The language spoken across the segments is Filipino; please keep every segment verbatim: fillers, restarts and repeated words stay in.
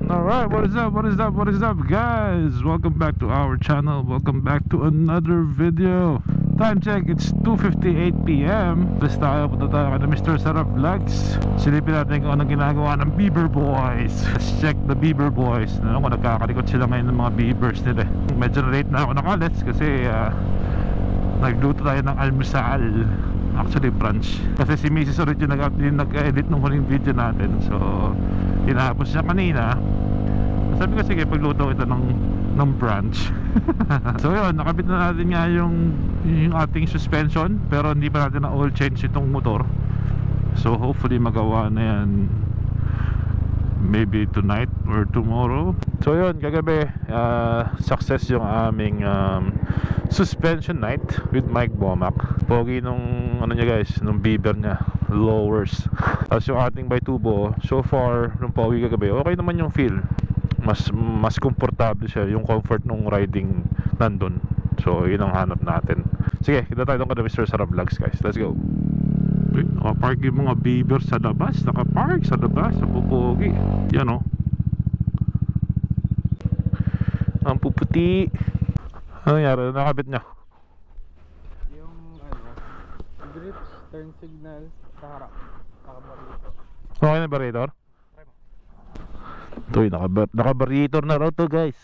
Alright, what is up, what is up, what is up guys? Welcome back to our channel. Welcome back to another video. Time check, it's two fifty-eight p m Plus tayo, punta tayo kay Mister Sarap Vlogs. Silipin natin kung anong ginagawa ng Beaver Boys. Let's check the Beaver Boys. Ano kung nagkakalikot sila ngayon ng mga beavers nila. Medyo late na ako nakalets kasi uh, nagluto tayo ng almusal. Actually brunch. Kasi si Missus Orit yung nag-edit ng huling video natin. So tinapos niya kanina. Sabi ko sige pagluto ito ng, ng brunch. So yun, nakabit na natin nga yung, yung ating suspension. Pero hindi pa natin na oil change itong motor. So hopefully magawa na yan maybe tonight or tomorrow. So yun, kagabi uh, success yung aming um, suspension night with Mike Bomac. Pogi nung ano niya guys, nung beaver niya, lowers. Tapos yung ating bitubo, so far nung pogi kagabi, okay naman yung feel. Mas mas komportable siya, yung comfort nung riding nandun. So yun ang hanap natin. Sige, kita tayo doon kada Mister Sarap Vlogs guys. Let's go. Okay, nakapark yung mga beaver sa labas. Nakapark sa labas, sa pupogi. Yan o. Ang puputi. Ano nangyari? Nakabit niya? Yung ano, grips, turn signal, sa harap. Nakabarito. Okay na barrier? Ito yung naka-barrier na raw to guys.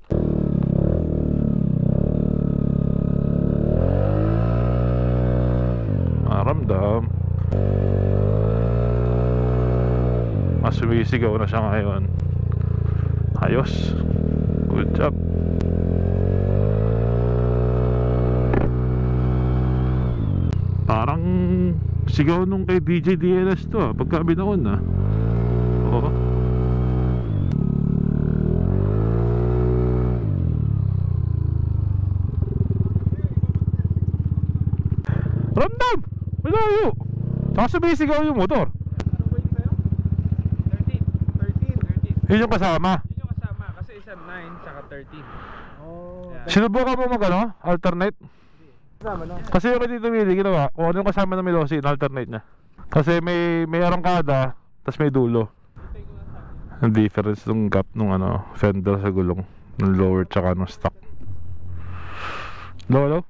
Maramdam. Mas sumisigaw na siya ngayon. Ayos. Good job. Parang sigaw nung kay D J D L S to ah, pagka binaon ah. Oo. Ramdam! Malayo! Saka sumisigaw yung motor. Anong weight sa'yo? thirteen. thirteen. thirteen. Yun yung kasama. Yun yung kasama kasi isa nine saka thirteen. Oh. Yeah. Sinubukan mo mag ano? Alternate? Kasama no? Kasi yung dito Willie ginawa, kung ano yung kasama ng Melosi, alternate niya. Kasi may may arangkada, tapos may dulo. Ang difference ng gap nung ano, fender sa gulong, ng lower tsaka ng stock. Hello, hello?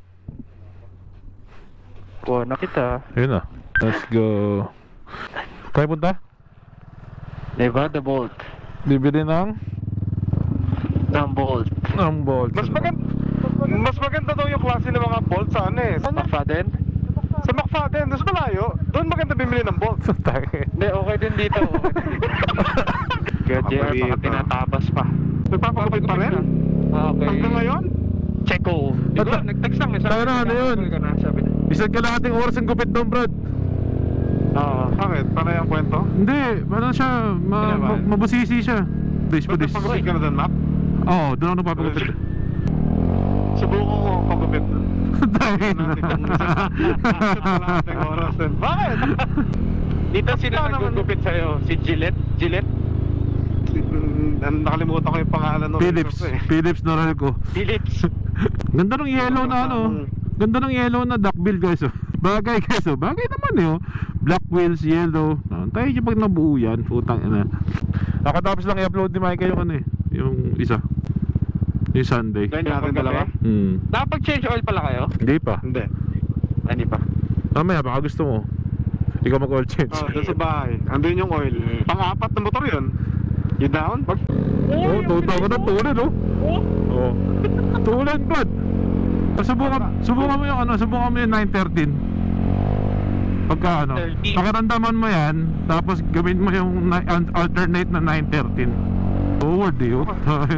Kuha na kita. Yun na. Let's go. Tayo punta? Nevada Bolt. Bibili ng? Ng Bolt. Ng bolt. Mas maganda, mas maganda daw yung klase ng mga bolt sa ano eh. Sa McFadden? Sa McFadden, mas malayo. Doon maganda bumili ng bolt. Hindi, okay din dito. Kaya J R, baka tinatabas pa. Nagpapakapit pa rin? Okay. Hanggang ngayon? Checo. Di ba? Nag-text lang eh. Tayo na, ano yun? Sabi na. Isang kalahating oras ang gupit doon, Brad. Oo. Bakit? Panay ang kwento? Hindi, ano siya, ma Ano ba? ma mabusisi siya. Base pa Ba't dis. nagpagupit ka na doon, Map? Oo, doon ako napapagupit. Subukan ko ang pagupit. Dahil na. Natin kung isa kalahating oras din. Bakit? Dito sino Basta naman- nagugupit sa'yo? Si Gillette? Gillette? Mm, Nakalimutan ko yung pangalan ng Philips, vendor ko eh. Philips Noral ko. Philips. Ganda ng yellow na ano. Ganda ng yellow na duckbill guys oh. Bagay guys oh. Bagay naman eh oh. Black wheels, yellow. Tayo yung pag nabuo yan. Putang ina. Nakatapos lang i-upload ni Mike yung ano eh. Yung isa. Yung Sunday. Ganyan Natin dalawa? Hmm. Nakapag-change oil pala kayo? Hindi pa. Hindi. Ah, hindi pa. Mamaya baka gusto mo. Ikaw mag-oil change. Oh, doon sa bahay. Andun yung oil. Pang-apat na motor yun. You down? Oh, tuta ko na tulad oh. Oh. Tulad Brad. Subukan, subukan mo yung ano, subukan mo yung nine thirteen. Pagka ano, thirteen. pakiramdaman mo yan, tapos gawin mo yung ni- an- alternate na nine thirteen. Forward eh, oh.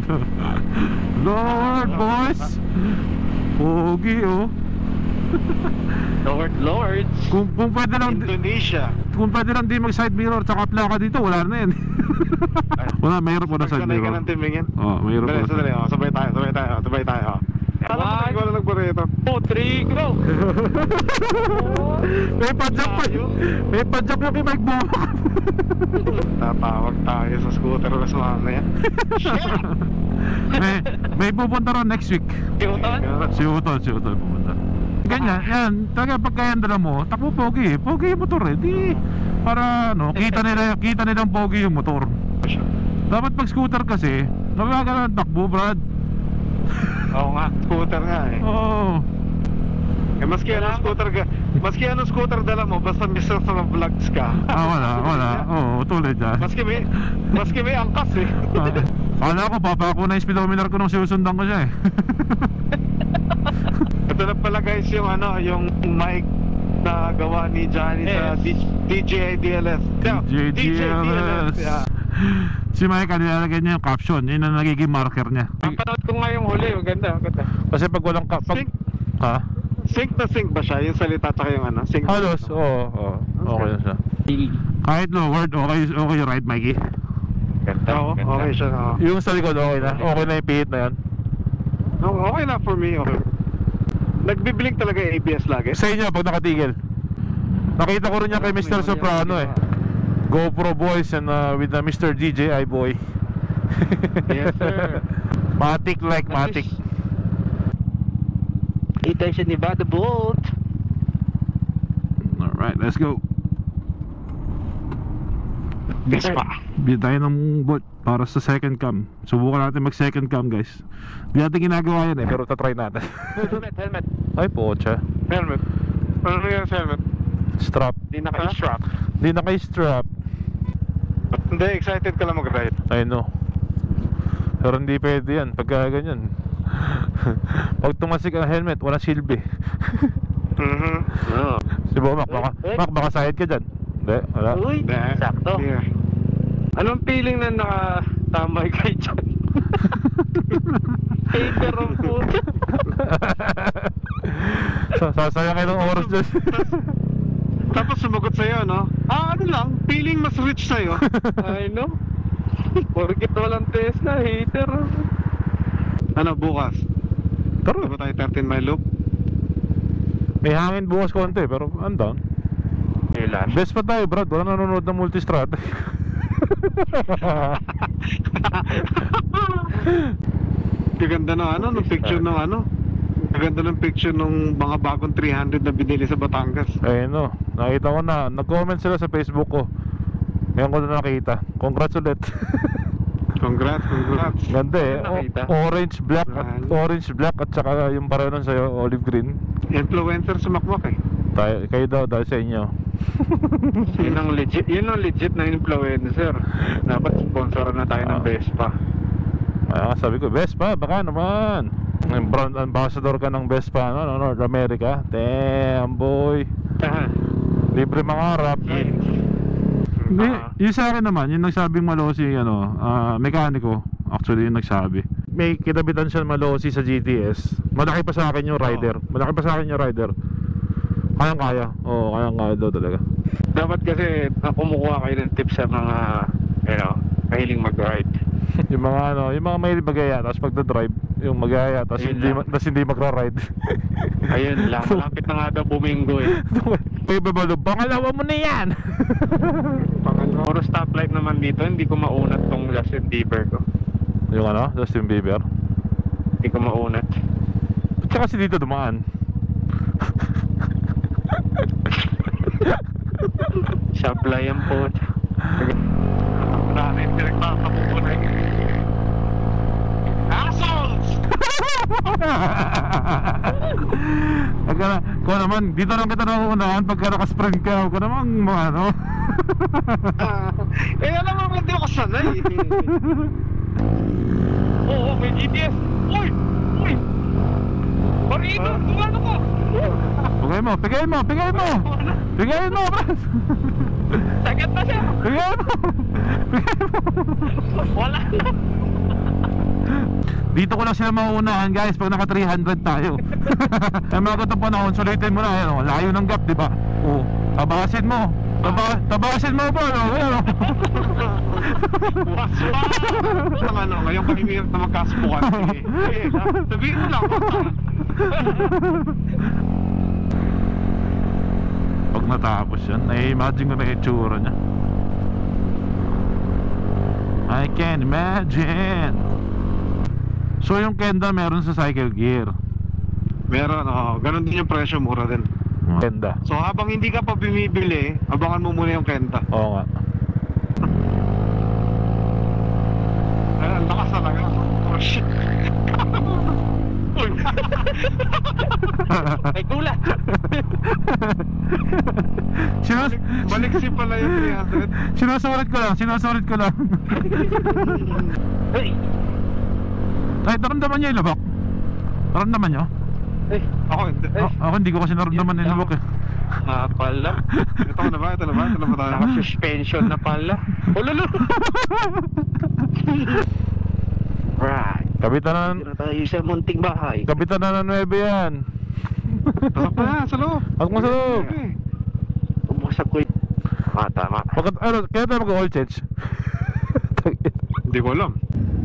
Lord boys. Pogi oh. Lord, Lords. Kung, kung pwede lang Indonesia. kung pwede lang di mag side mirror tsaka plaka dito, wala na yan. Wala, mayroon po na side Pagkanay ka mirror. ng timingin. Oh, mayroon po Dali, na sandali. Oh. Sabay tayo, sabay tayo, sabay tayo. Alam mo, One. ikaw lang nagburrito. Two, three, go! May padjak pa yun. May padjak yung kay Mike Bomac. Tatawag tayo sa scooter na sa mamaya. may, may pupunta ron next week. Piutan? Si Utol, si Utol pupunta. Ganyan, yan. Talaga pagka yan dala mo, takbo pogi. Pogi yung motor eh. Di, para ano, kita nila, kita nilang pogi yung motor. Dapat pag scooter kasi, nabagal ng takbo, Brad. Oo nga, scooter nga eh. Oo. Eh, maski anong scooter ka, maski anong scooter dala mo, basta mister sa vlogs ka. Ah, wala, wala. Oo, tuloy dyan. Maski may, maski may angkas eh. Kala ko, papako na yung speedometer ko nung sinusundan ko siya eh. Ito na pala guys yung ano, yung mic na gawa ni Johnny sa Yes. D J I D L S. Yeah, D J D L S. yeah. Si Mike, nilalagay niya yung caption. Yun ang nagiging marker niya. Napanood ko nga yung huli, maganda, maganda. Kasi pag walang ka... Pag, Sync, ha? sync na sync ba siya? Yung salita tsaka yung ano? Sync na Halos, sync na. oo. oo. Okay na siya. Kahit low word, okay, okay right, Mikey? Ganda, Oo, ganda. okay siya. oo. Yung sa likod, okay na. Okay na yung pihit na yan. Oo, okay na for me, okay. Nagbiblink talaga yung A B S lagi. Sa inyo, pag nakatigil. Nakita ko rin yan kay mister Soprano eh. GoPro boys and uh, with uh, mister D J I boy. Yes sir. Matic like Matic. Kita siya ni Bada Bolt. Alright, let's go. Vespa. Bili tayo ng bolt para sa second cam. Subukan natin mag second cam guys. Hindi natin ginagawa yan eh, pero tatry natin. Helmet, helmet. Ay pocha. Helmet. Ano yung helmet? Strap. Di naka-strap. Hindi naka-strap. Hindi, excited ka lang mag-ride. I know. Pero hindi pwede yan pagka ganyan. Pag tumasik ang helmet, wala silbi. Mhm. Oo. Si Bomac, baka, Mac, baka sahid ka dyan. Hindi, wala. Uy, Hindi. sakto. Yeah. Anong feeling na nakatamay kay John? Hater ang puto. Sa- Sasayang kayo ng oras dyan. Tapos sumagot sa'yo, no? Ah, ano lang, feeling mas rich sa'yo. I know. Porkit walang Tesla, hater. Ano, bukas? Tara. Diba tayo thirteen mile loop? May hangin bukas konti, pero I'm down. Ilan? Best pa tayo, Brad. Wala nanonood ng multistrada. Kaganda ng ano, ng picture ng ano. Kaganda ng picture ng mga bagong three hundred na binili sa Batangas. Ayun no, nakita ko na. Nag-comment sila sa Facebook ko. Ngayon ko na nakita. Congrats ulit. Congrats, congrats. Ganda eh. Ano nakita? O- orange, black at orange, black at saka yung pareho nun sa'yo, olive green. Influencer sa Makmak eh. Tayo, kayo daw dahil sa inyo. Yun ang legit, yun ang legit na influencer. Dapat sponsoran na tayo ng Ah. Vespa. Ah, sabi ko, Vespa, baka naman. Yung brand ambassador ka ng Vespa, no, no, North America. Damn, boy. Libre mangarap. Hindi, Ah. yung sa akin naman, yung nagsabing malosi, ano, ah, mekaniko, actually yung nagsabi. May kitabitan siya malosi sa G T S. Malaki pa sa akin yung rider. Malaki pa sa akin yung rider. Kayang kaya. Oo, kayang kaya daw talaga. Dapat kasi uh, kumukuha kayo ng tips sa mga, you know, mahiling mag-ride. Yung mga ano, yung mga mahilig magaya, tapos pagdadrive, yung magaya, tapos Ayun hindi, lang. ma- tapos hindi magra-ride. Ayun lang, malapit na nga daw buminggo eh. May babalo, pangalawa mo na yan! Puro stoplight naman dito, hindi ko maunat tong Justin Bieber ko. Yung ano, Justin Bieber. Hindi ko maunat. Ba't siya kasi dito dumaan? Supply ang po. Marami, pinagpapapupunay. Assholes! Pagka, kung naman, dito lang kita nauunahan pagka nakasprint ka, huwag ka naman mga ano. Eh, alam mo, hindi ako sanay. Oo, may G T S. Uy! Uy! Marino! Gumano ko! Pigay mo, pigay mo, pigay mo! Pigay mo, Brad! Sagat na siya! Pigay mo! Pigay mo! Wala na! Dito ko lang sila mauunahan guys pag naka three hundred tayo. Kaya mga ganitong panahon, sulitin mo na, ano, layo ng gap, di ba? Oo, tabasin mo. Taba, tabasin mo pa, no? Ayan, no? Was pa! Ang ano, ngayon kami hirap na magkasubukan. Sige, sige, sabihin mo lang. Pag natapos yan, nai-imagine ko na yung itsura niya. I can imagine. So yung Kenda meron sa cycle gear. Meron, oh, ganun din yung presyo, mura din. Kenda. So habang hindi ka pa bumibili, abangan mo muna yung Kenta. Oo nga. Ang lakas talaga. Oh shit. Uy. Ay, gulat! Sinas Baliksi pala yung three hundred. Sinusulit ko lang, sinusulit ko lang. Ay! Ay, naramdaman niyo yung lubok? Naramdaman niyo? Ay! Ako hindi. A- ako hindi ko kasi naramdaman yung lubok eh. Ah, pala. Ito na ba? Ito na ba? Ito na ba tayo? Naka-suspension na pala. Oh, lalo! Right. Kapitan Tira tayo sa munting bahay. Kapitan na ng nuwebe yan. Pasok na, sa loob. Pasok mo sa loob. Okay. Umusap ko yun. Tama, tama. Bakit, ano, kaya tayo mag-oil change? Hindi ko alam.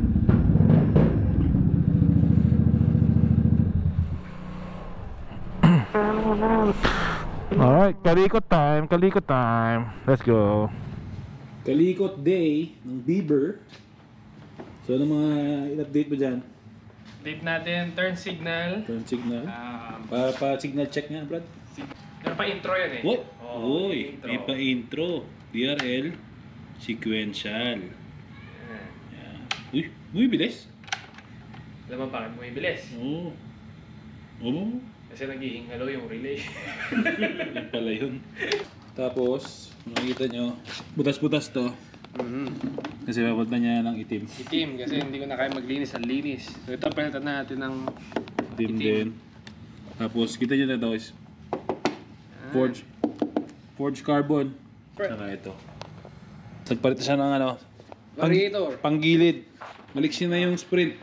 Alright, kalikot time, kalikot time. Let's go. Kalikot day ng Bieber. So ano mga in-update mo dyan? Date natin, turn signal. Turn signal. Um, Para pa signal check nga, Brad. meron pa intro yan eh. What? Oo, Uy, intro. may pa intro. D R L sequential. Ayan. Yeah. Uy, muy bilis. Alam mo bakit bumibilis? Oo. Oo. Kasi naghihingalo yung relay. Yun pala yun. Tapos, makikita nyo, butas-butas to. Kasi papunta niya ng itim. Itim kasi hindi ko na kaya maglinis ang linis. So ito palitan natin ng Itim Itim. din. Tapos, kita nyo na ito is Forge. Forge carbon. Saka ito. Nagpalit siya ng ano, variator. panggilid. Maliksi na yung sprint.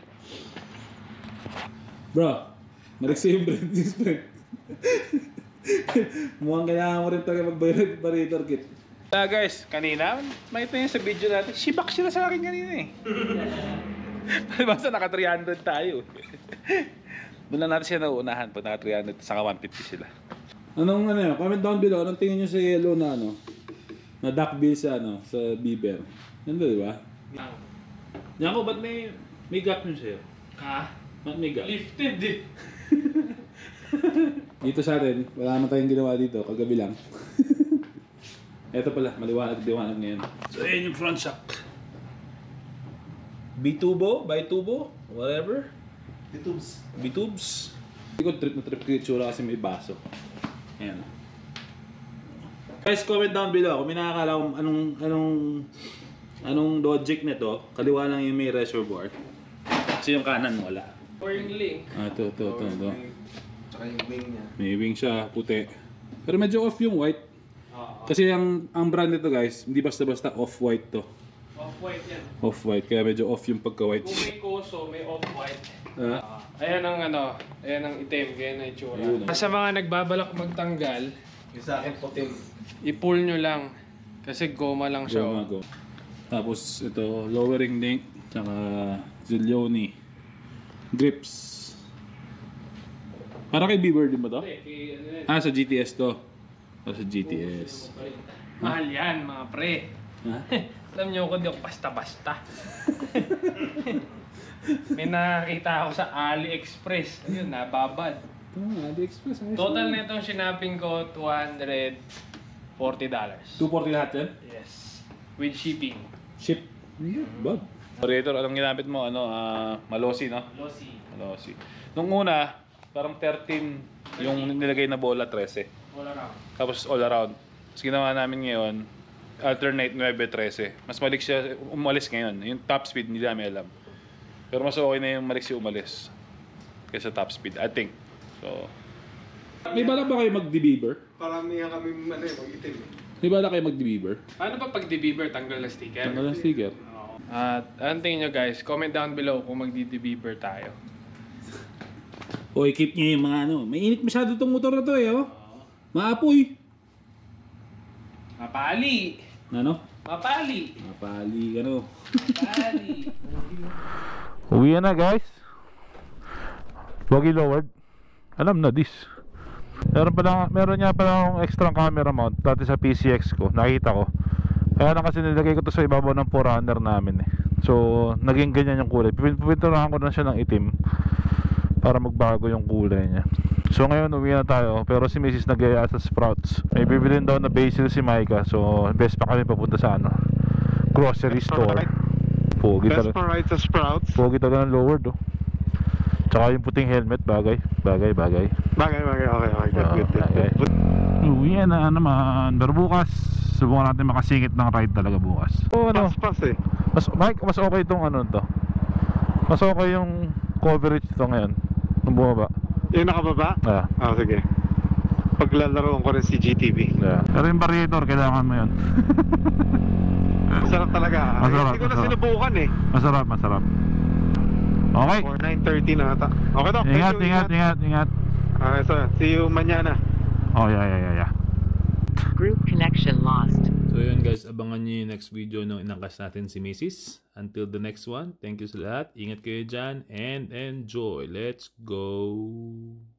Bro, maliksi yung sprint. Yung sprint. Mukhang kailangan mo rin talaga mag-variator kit. Ah guys, kanina, may ito yung sa video natin, shibak sila sa akin kanina eh. Basta naka three hundred tayo. Doon lang natin siya nauunahan pag naka three hundred, saka one fifty sila. Anong ano yun? Comment down below. Anong tingin nyo sa yellow na ano? Na duckbill sa ano? Sa Bieber. Ganda diba? Yan ko, ba't may, may gap yun sa'yo? Ha? Ba't may gap? Lifted eh. Dito sa atin, wala naman tayong ginawa dito. Kagabi lang. Eto pala, maliwanag-liwanag ngayon. So, ayan yung front shock. B-tubo? By-tubo? Whatever. B-tubes. B-tubes. Hindi ko trip na trip ko yung tsura kasi may baso. Ayan. Guys, comment down below kung may nakakala kung anong, anong, anong logic nito. Kaliwa lang yung may reservoir. Kasi yung kanan wala. Or yung link. Ah, ito, ito, ito, ito. Tsaka yung wing niya. May wing siya, puti. Pero medyo off yung white. Oo. Kasi ang ang brand nito guys, hindi basta-basta off-white to. Off-white yan. Off-white, kaya medyo off yung pagka-white. Kung may koso, may off-white. Ah, Ayan ang ano, ayan ang itim, kaya na itsura. Ayun, oh. Sa mga nagbabalak magtanggal, Yung sa akin puting. i-pull nyo lang. Kasi goma lang siya. go, oh. go. Tapos ito, lowering link, tsaka Zilioni. Grips. Para kay Bieber din ba to? Hindi, kay ano yan. Ah, sa G T S to. Ah, sa G T S. Mahal yan, mga pre. Ha? Alam niyo ko, di ako basta-basta. May nakakita ako sa AliExpress. Ayun, nababad. Ah, AliExpress. ayos Total na. nitong shinaping ko, two hundred forty dollars. two forty lahat yan? Yes. With shipping. Ship. Bad. Operator, anong ginamit mo? Ano, ah, Malossi, no? Lossy. Malossi. Nung una, parang thirteen yung nilagay na bola, thirteen. All around. Tapos all around. Tapos ginawa namin ngayon, alternate nine thirteen. Mas malik siya umalis ngayon. Yung top speed, hindi namin alam. Pero mas okay na yung malik siya umalis kaysa top speed, I think. So, may balak ba kayo mag-debieber? Paramihan kami ano eh, mag-itim eh. May balak kayo mag-debieber? Paano pa pag debieber, tanggal na sticker? Tanggal ang sticker. Oo. At anong tingin nyo guys? Comment down below kung magdi-debieber tayo. Oy, keep nyo yung mga ano. Mainit masyado itong motor na to eh, oh. Maapoy. Mapali! Ano? Mapali! Mapali, ano. Mapali! Uwi na guys. Wag i-lowered. Alam na this. Meron pala, meron niya pala akong extra camera mount dati sa P C X ko. Nakita ko. Kaya lang kasi nilagay ko to sa ibabaw ng four runner namin eh. So, naging ganyan yung kulay. Pipinturahan ko na siya ng itim para magbago yung kulay niya. So ngayon uwi na tayo, pero si Missus nag-iaya sa Sprouts. May bibilin daw na basil si Micah. So best pa kami papunta sa ano, grocery store. Pogi Best talaga. for ride sa Sprouts. Pogi talaga ng lower do. Tsaka yung puting helmet, bagay. Bagay, bagay. Bagay, bagay. Okay, okay. Good, Oo, good, good, bagay. good. Uwi na naman. Pero bukas, subukan natin makasingit ng ride talaga bukas. Oo, ano? Pas-pas eh. Mas, Mike, mas okay itong ano to. Mas okay yung coverage ito ngayon. Nung bumaba. Yung nakababa? Ah, Ah, sige. Paglalaroan ko rin si G T V. yeah. Pero yung variator, kailangan mo yun. Masarap talaga. Masarap, Hindi ko na masarap. sinubukan eh. Masarap, masarap. Okay. Or nine thirty na ata. Okay, Doc. Ingat, Thank you, ingat, ingat, ingat. Okay, so, see you mañana. Oh, yeah, yeah, yeah, yeah. Group connection lost. So yun guys, abangan nyo yung next video nung inangkas natin si Missus Until the next one, thank you sa lahat. Ingat kayo dyan and enjoy. Let's go!